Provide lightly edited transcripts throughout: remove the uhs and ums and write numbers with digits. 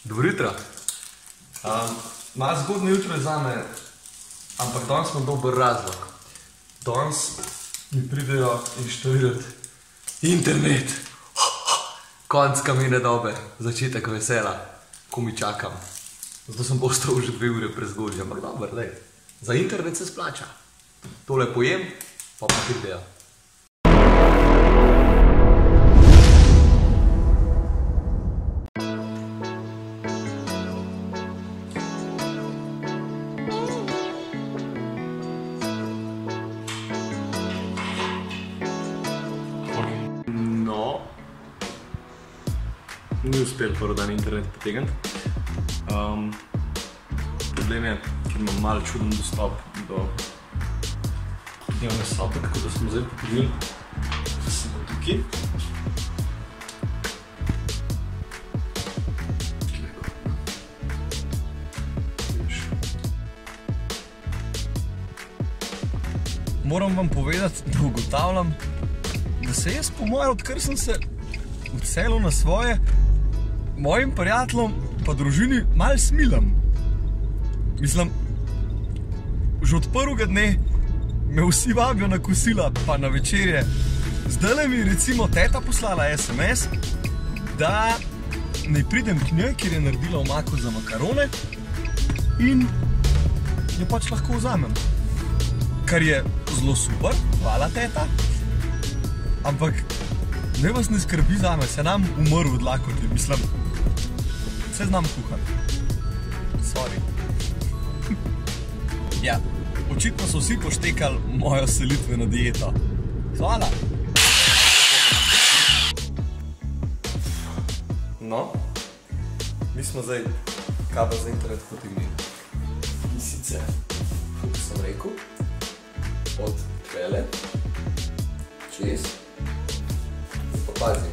Dobro jutro. Malo zgodno jutro je zame, ampak danes imam dober razlog. Danes mi pridejo inštalirati internet. Konc kamene dobe, začetek vesela, ko mi čakam. Zato sem postal že 2 ure prezgodaj, ampak dober, lej. Za internet se splača. Tole pojem, pa pridejo. No, ni uspel prvi dan internet potegniti. Problem je, ker imam malo čuden dostop do dnevne sobe, tako da smo zdaj potegnili, da sem tukaj. Moram vam povedati, da ugotavljam, da se jaz po moje, odkar sem se odselil na svoje, mojim prijateljem pa družini malo smilam. Mislim, že od prvega dne me vsi vabijo na kosila pa na večerje. Zdajle mi je recimo teta poslala SMS, da naj pridem k njej, ker je naredila omako za makarone in jo pač lahko vzamem. Kar je zelo super, hvala teta. Ampak ne vas ne skrbi zame, se nam umrl od lakote, mislim, se znam kuhati. Sorry. Ja, očitno so vsi poštekali mojo selitveno dieto. Hvala. No, mi smo zdaj kabel za internet potegnili. In sicer, kot sem rekel, od tele, čez, pa pazi,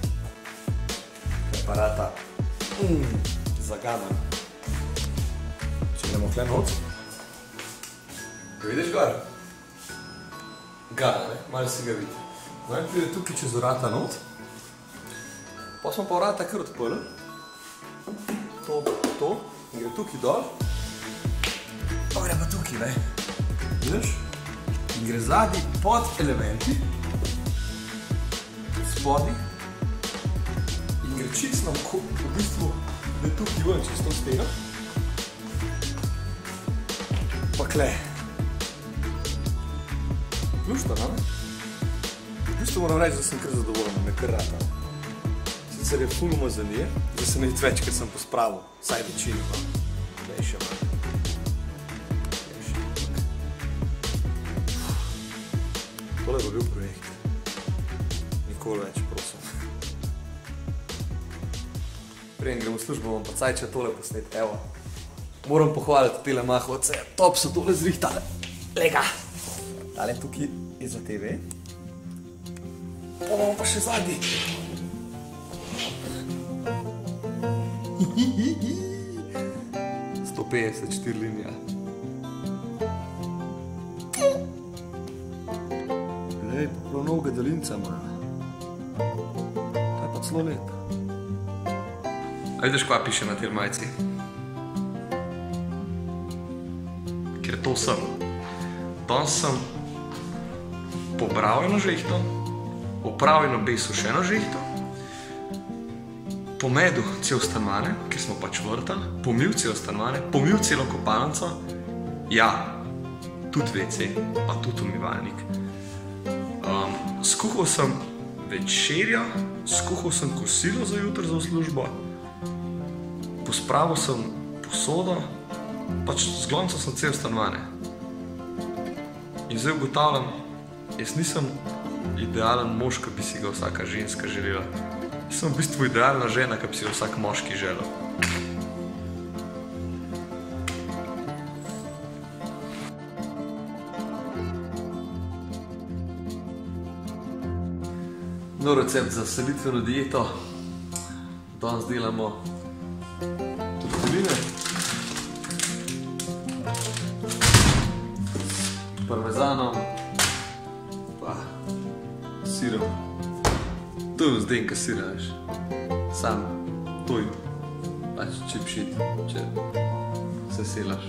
aparata zagadan. Če gremo tle noc, ga vidiš gor? Gada, ne? Malo si ga vidi. No in pride tukaj čez vrata not, pa smo pa vrata kar odprli, to, in gre tukaj dol, pa gre pa tukaj, ne? Vidiš? In gre zadnji pod elementi, spodnji, in gre čisto v bistvu, da je tukaj ven čisto steno, pa kle. Lušto, ne? V bistvu moram reči, da sem kar zadovoljen, me kar rata. Sicer je ful umazanije, da se ne vidi več, ker sem pospravil, vsaj večino, no. Daj še malo. Tole bo bil projekt. Nikoli več, prosim. Preden grem v službo, bom pa cajče tole posnet, evo. Moram pohvaliti tele mahovce, top so tole zrihtale. Lega! Tale tukaj je za TV. Bomo pa še zadnji. 154 linija. Lej, pa prav novega daljinca ima. To je pa celo lep. A vidiš, kva piše na tej majici? Ker to sem. Danes sem pobral eno žehto, opravil eno sušeno žehto, pomedel cel stanovanje, ker smo pač vrtali, pomil cel stanovanje, pomil celo kopalnico, ja, tudi WC, pa tudi umivalnik. Skuhal sem večerjo, skuhal sem kosilo za jutro za službo, pospravil sem posodo, pač zgloncal sem cel stanovanje. In zdaj ugotavljam, jaz nisem idealen mož, ki bi si ga vsaka ženska želela. Jaz sem v bistvu idealna žena, ki bi si ga vsak moški želel. Nov recept za selitveno dieto. Danes delamo torteline, parmezanom, pa sirom. To je vzdenka sira, veš. Sam to je pač cheap shit, če se selaš.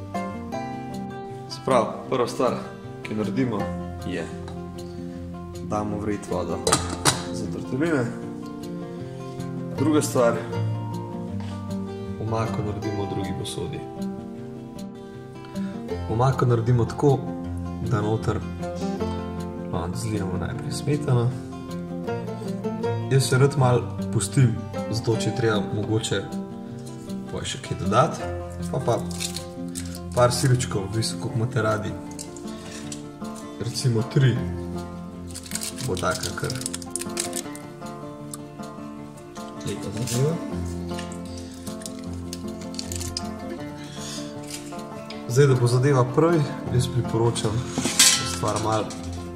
Sprav, prva stvar, ki naredimo, je damo vreti vodo za torteline. Druga stvar, omako naredimo v drugi posodi. Omako naredimo tako, da noter zlijemo najprej smetano. Jaz se rad malo pustim, zato če treba mogoče še kaj dodati. Pa par sirčkov, visoko, koliko imate radi. Recimo 3 bo taka kar lepa zadeva. Zdaj, da bo zadeva prav, jaz priporočam, da stvar malo,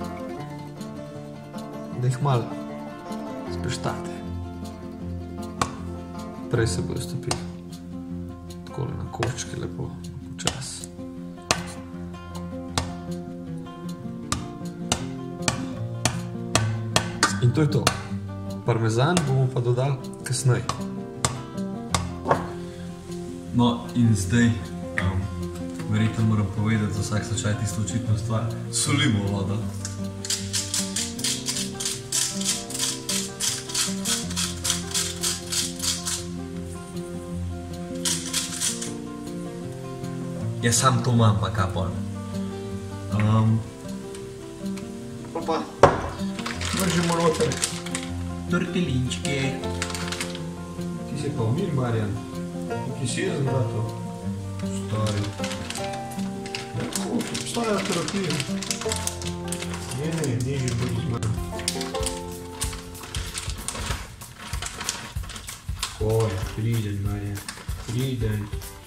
da jih malo speštate. Prej se bodo stopili takole na koščke, lepo počas. In to je to. Parmezan bomo pa dodali kasneje. No in zdaj, verjetno moram povedati za vsak slučaj tisto očitno stvar, solimo vodo. Jaz sam to imam, pa kapon. Pa vržimo noter tortelinčke. Ti si pa umir, Marjan. Ki si jaz brato. Stari. Tako, obstaja terapija. Ne, že bodi z mano. Oj, priden, Marjan. Priden.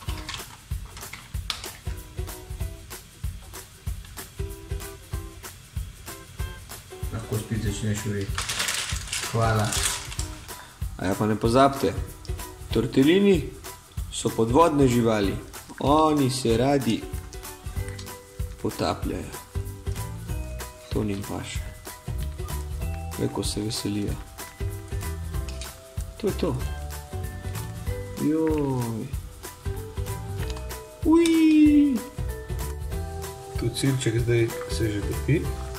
Lahko spet začneš vreti. Hvala. A ja pa ne pozabite, tortelini so podvodne živali. Oni se radi potapljajo. To njim paše. Veko se veselijo. To je to. Joj. Uiii. Tu cilček zdaj se že topi.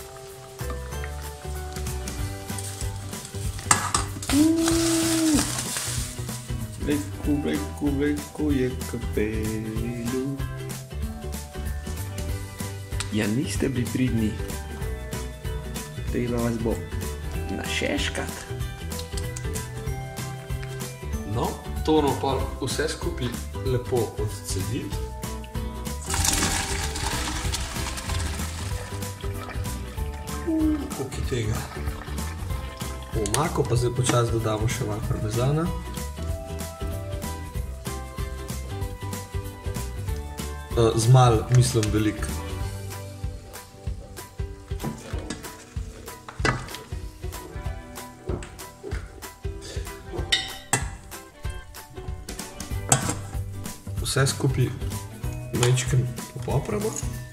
Veliko je kapelu. Ja, niste bili pridni. Treba vas bo našeškat. No, to pa vse skupaj lepo odcediti. Koliko je tega. Omako pa zdaj počas dodamo še malo parmezana. Z malo, mislim, velik. Vse skupaj majčkeno popopramo.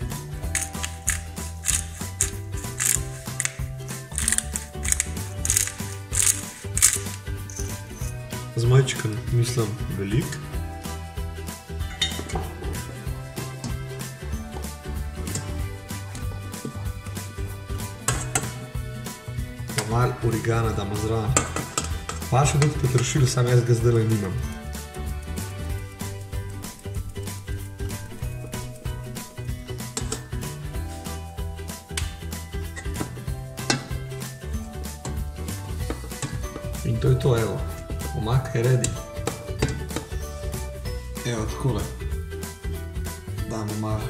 Z majčkeno, mislim, velik. Malo origana damo zraven. Pa še tudi peteršilj, sam jaz ga zdaj nimam. In to je to, evo. Omaka je ready. Evo, takole. Damo malo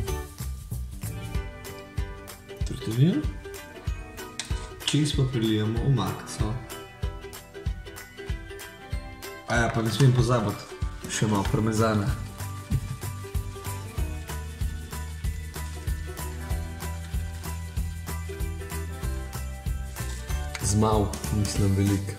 tortelino. Čisto pa prilijemo omakco. A ja, pa ne smem pozabiti še malo parmezana. Z malo, mislim, veliko.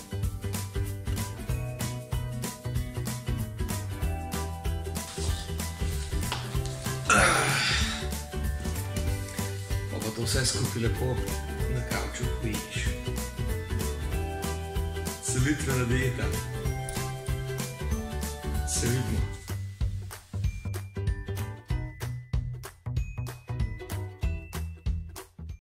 Pa to vse skupaj lepo na kavču pojiš. Celitvena dieta. Se vidimo.